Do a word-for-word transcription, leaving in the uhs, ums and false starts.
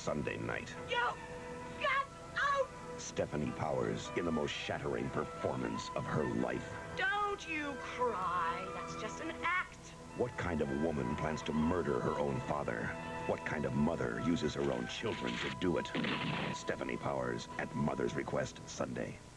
Sunday night. You got out! Stephanie Powers in the most shattering performance of her life. Don't you cry. That's just an act. What kind of woman plans to murder her own father? What kind of mother uses her own children to do it? Stephanie Powers at Mother's Request Sunday.